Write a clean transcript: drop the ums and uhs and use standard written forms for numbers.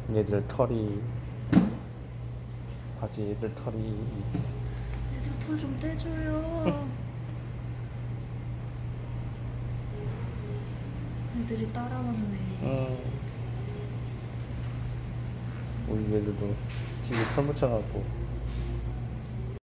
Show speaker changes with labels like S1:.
S1: 얘들 털이 바지 얘들 털이
S2: 애들 털 좀 떼줘요. 애들이 따라왔네.
S1: 우리 얘들도 집에 털 묻혀갖고